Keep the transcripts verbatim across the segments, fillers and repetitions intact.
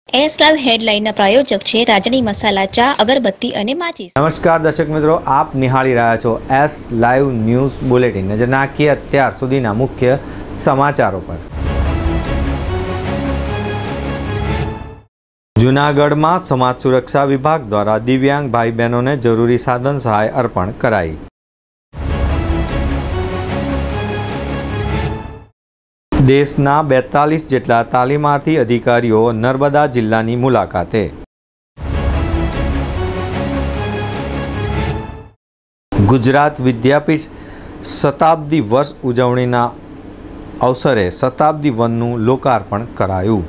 S live હેડલાઇનના પ્રાયોજક છે રાજણી મસાલા ચા, અગરબત્તી અને માચીસ। નમસ્કાર દર્શક મિત્રો, આપ નિહાળી રહ્યા છો એસ લાઈવ ન્યૂઝ બુલેટિન। નજર નાખીએ અત્યાર સુધીના મુખ્ય સમાચારો પર। જૂનાગઢમાં સમાજ સુરક્ષા વિભાગ દ્વારા દિવ્યાંગ ભાઈ બહેનોને જરૂરી સાધન સહાય અર્પણ કરાઈ। દેશના બેતાલીસ જેટલા તાલીમાર્થી અધિકારીઓ નર્મદા જિલ્લાની મુલાકાતે। ગુજરાત વિદ્યાપીઠ શતાબ્દી વર્ષ ઉજવણીના અવસરે શતાબ્દી વનનું લોકાર્પણ કરાયું।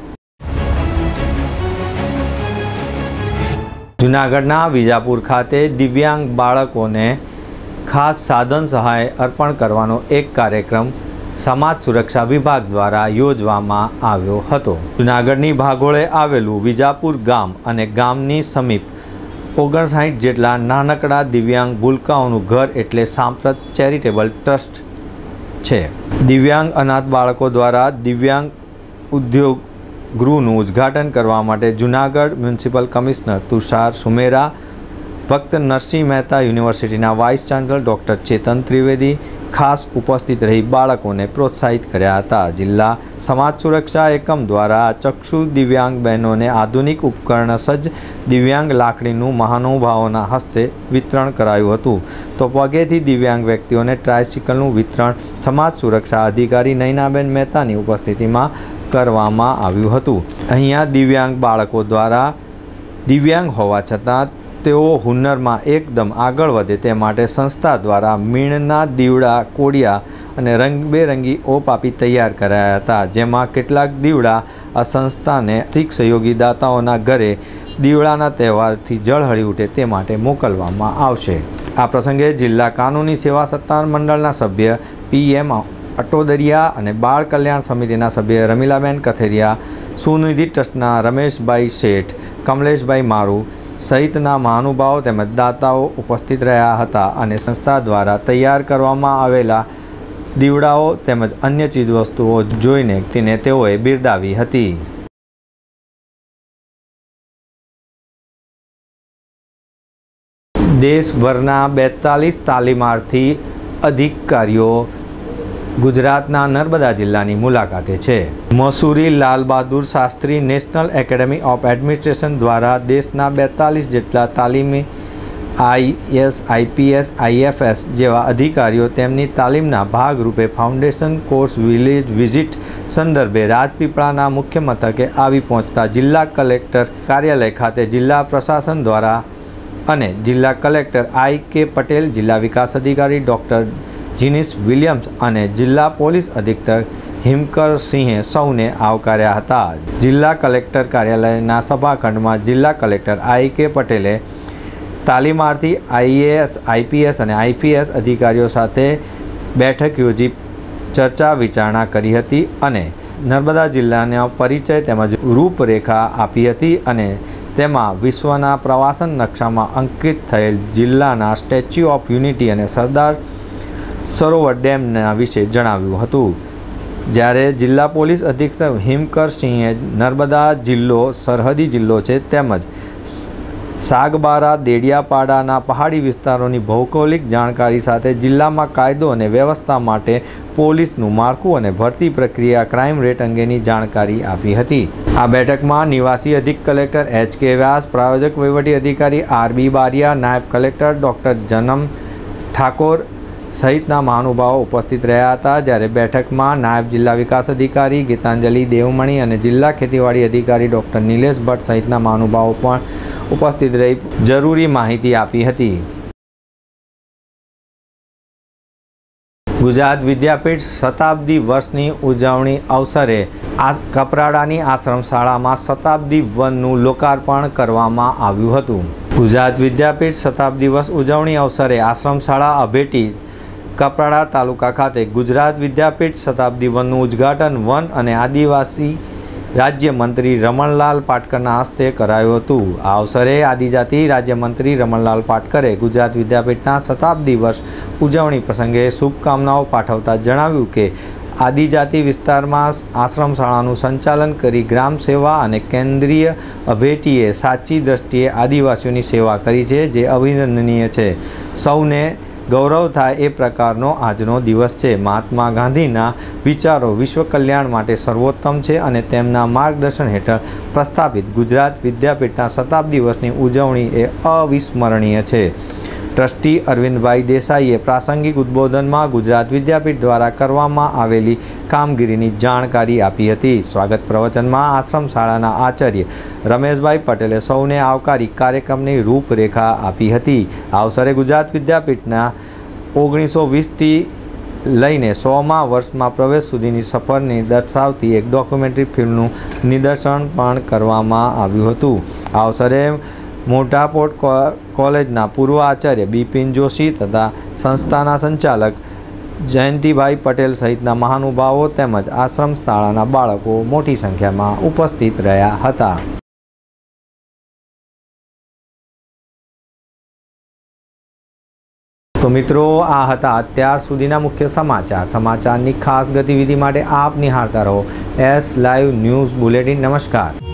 જૂનાગઢના વિજાપુર ખાતે દિવ્યાંગ બાળકોને ખાસ સાધન સહાય અર્પણ કરવાનો એક કાર્યક્રમ સમાજ સુરક્ષા વિભાગ દ્વારા યોજવામાં આવ્યો હતો। જૂનાગઢની ભાગોળે આવેલું વિજાપુર ગામ અને ગામની સમીપ ઓગણસાઠ જેટલા નાનકડા દિવ્યાંગ ભૂલકાઓનું ઘર એટલે સાંપ્રત ચેરિટેબલ ટ્રસ્ટ છે। દિવ્યાંગ અનાથ બાળકો દ્વારા દિવ્યાંગ ઉદ્યોગ ગૃહનું ઉદ્ઘાટન કરવા માટે જૂનાગઢ મ્યુનિસિપલ કમિશનર તુષાર સુમેરા, ભક્ત નરસિંહ મહેતા યુનિવર્સિટીના vice chancellor doctor Chetan Trivedi ખાસ ઉપસ્થિત રહી બાળકોને પ્રોત્સાહિત કર્યા હતા। જિલ્લા સમાજ સુરક્ષા એકમ દ્વારા ચક્ષુ દિવ્યાંગ બહેનોને આધુનિક ઉપકરણ સજ્જ દિવ્યાંગ લાકડીનું મહાનુભાવોના હસ્તે વિતરણ કરાયું હતું, તો પગેથી દિવ્યાંગ વ્યક્તિઓને ટ્રાયસિકલનું વિતરણ સમાજ સુરક્ષા અધિકારી નયનાબેન મહેતાની ઉપસ્થિતિમાં કરવામાં આવ્યું હતું। અહીંયા દિવ્યાંગ બાળકો દ્વારા દિવ્યાંગ હોવા છતાં તેઓ હુનરમાં એકદમ આગળ વધે તે માટે સંસ્થા દ્વારા મીણના દીવડા, કોડિયા અને રંગબેરંગી ઓપ આપી તૈયાર કરાયા હતા, જેમાં કેટલાક દીવડા આ સંસ્થાને આર્થિક સહયોગી દાતાઓના ઘરે દીવડાના તહેવારથી ઝળહળી ઉઠે તે માટે મોકલવામાં આવશે। આ પ્રસંગે જિલ્લા કાનૂની સેવા સત્તાવાર મંડળના સભ્ય પી એમ અટોદરિયા અને બાળ કલ્યાણ સમિતિના સભ્ય રમીલાબેન કથેરિયા, સુનિધિ ટ્રસ્ટના રમેશભાઈ શેઠ, કમલેશભાઈ મારુ સહિતના મહાનુભાવો તેમજ દાતાઓ ઉપસ્થિત રહ્યા હતા અને સંસ્થા દ્વારા તૈયાર કરવામાં આવેલા દીવડાઓ તેમજ અન્ય ચીજવસ્તુઓ જોઈને તેને તેઓએ બિરદાવી હતી। દેશભરના બેતાલીસ તાલીમાર્થી અધિકારીઓ ગુજરાતના નર્મદા જિલ્લાની મુલાકાતે છે। Mussoorie Lal Bahadur Shastri national academy of administration દ્વારા દેશના બેતાલીસ જેટલા તાલીમી આઈએસ, આઈપીએસ, આઈએફએસ જેવા અધિકારીઓ તેમની તાલીમના ભાગરૂપે ફાઉન્ડેશન કોર્સ વિલેજ વિઝિટ સંદર્ભે રાજપીપળાના મુખ્ય મથકે આવી પહોંચતા જિલ્લા કલેક્ટર કાર્યાલય ખાતે જિલ્લા પ્રશાસન દ્વારા અને જિલ્લા કલેક્ટર આઈ કે પટેલ, જિલ્લા વિકાસ અધિકારી ડૉક્ટર જીનિસ વિલિયમ્સ અને જિલ્લા પોલીસ અધિક્ષક હિમકર સિંહે સૌને આવકાર્યા હતા। જિલ્લા કલેક્ટર કાર્યાલયના સભાખંડમાં જિલ્લા કલેક્ટર આઈ કે પટેલે તાલીમાર્થી આઈએએસ, આઈપીએસ અને આઈપીએસ અધિકારીઓ સાથે બેઠક યોજી ચર્ચા વિચારણા કરી હતી અને નર્મદા જિલ્લાનો પરિચય તેમજ રૂપરેખા આપી હતી અને તેમાં વિશ્વના પ્રવાસન નકશામાં અંકિત થયેલ જિલ્લાના સ્ટેચ્યુ ઓફ યુનિટી અને સરદાર સરોવર ડેમના વિશે જણાવ્યું હતું। જ્યારે જિલ્લા પોલીસ અધિક્ષક હિમકર સિંહે નર્મદા જિલ્લો સરહદી જિલ્લો છે તેમજ સાગબારા, દેડિયાપાડાના પહાડી વિસ્તારોની ભૌગોલિક જાણકારી સાથે જિલ્લામાં કાયદો અને વ્યવસ્થા માટે પોલીસનું માળખું અને ભરતી પ્રક્રિયા, ક્રાઇમ રેટ અંગેની જાણકારી આપી હતી। આ બેઠકમાં નિવાસી અધિક કલેક્ટર એચ કે વ્યાસ, પ્રાયોજક વહીવટી અધિકારી આર બી બારિયા, નાયબ કલેક્ટર ડૉક્ટર જનમ ઠાકોર સહિતના મહાનુભાવો ઉપસ્થિત રહ્યા હતા। જ્યારે બેઠકમાં નાયબ જિલ્લા વિકાસ અધિકારી ગીતાંજલિ દેવમણી અને જિલ્લા ખેતીવાડી અધિકારી ડૉક્ટર નિલેશ ભટ્ટ સહિતના મહાનુભાવો પણ ઉપસ્થિત રહી જરૂરી માહિતી આપી હતી। ગુજરાત વિદ્યાપીઠ શતાબ્દી વર્ષની ઉજવણી અવસરે આ કપરાડાની આશ્રમ શાળામાં શતાબ્દી વનનું લોકાર્પણ કરવામાં આવ્યું હતું। ગુજરાત વિદ્યાપીઠ શતાબ્દી વર્ષ ઉજવણી અવસરે આશ્રમ શાળા અભેટી કપરાડા તાલુકા ખાતે ગુજરાત વિદ્યાપીઠ શતાબ્દી વનનું ઉદ્ઘાટન વન અને આદિવાસી રાજ્યમંત્રી રમણલાલ પાટકરના હસ્તે કરાયું હતું। આ અવસરે આદિજાતિ રાજ્યમંત્રી રમણલાલ પાટકરે ગુજરાત વિદ્યાપીઠના શતાબ્દી વર્ષ ઉજવણી પ્રસંગે શુભકામનાઓ પાઠવતા જણાવ્યું કે આદિજાતિ વિસ્તારમાં આશ્રમ શાળાનું સંચાલન કરી ગ્રામ સેવા અને કેન્દ્રીય અભેટીએ સાચી દ્રષ્ટિએ આદિવાસીઓની સેવા કરી છે, જે અભિનંદનીય છે. સૌને ગૌરવ થાય એ પ્રકારનો આજનો દિવસ છે. મહાત્મા ગાંધીના વિચારો વિશ્વ કલ્યાણ માટે સર્વોત્તમ છે અને તેમના માર્ગદર્શન હેઠળ પ્રસ્થાપિત ગુજરાત વિદ્યાપીઠના શતાબ્દી વર્ષની ઉજવણી એ અવિસ્મરણીય છે. ટ્રસ્ટી અરવિંદભાઈ દેસાઈએ પ્રાસંગિક ઉદ્બોધનમાં ગુજરાત વિદ્યાપીઠ દ્વારા કરવામાં આવેલી કામગીરીની જાણકારી આપી હતી. સ્વાગત પ્રવચનમાં આશ્રમ શાળાના આચાર્ય રમેશભાઈ પટેલે સૌને આવકારી કાર્યક્રમની રૂપરેખા આપી હતી. આ અવસરે ગુજરાત વિદ્યાપીઠના ઓગણીસો વીસથી લઈને સોમા વર્ષમાં પ્રવેશ સુધીની સફરને દર્શાવતી એક ડોક્યુમેન્ટરી ફિલ્મનું નિદર્શન પણ કરવામાં આવ્યું હતું. આ અવસરે મોટાપોટ કોલેજના પૂર્વ આચાર્ય બિપિન જોશી તથા સંસ્થાના સંચાલક જયંતિભાઈ પટેલ સહિતના મહાનુભાવો તેમજ આશ્રમ શાળાના બાળકો મોટી સંખ્યામાં ઉપસ્થિત રહ્યા હતા. તો મિત્રો, આ હતા અત્યાર સુધીના મુખ્ય સમાચાર. સમાચારની ખાસ ગતિવિધિ માટે આપ નિહાળતા રહો એસ લાઈવ ન્યૂઝ બુલેટિન. નમસ્કાર.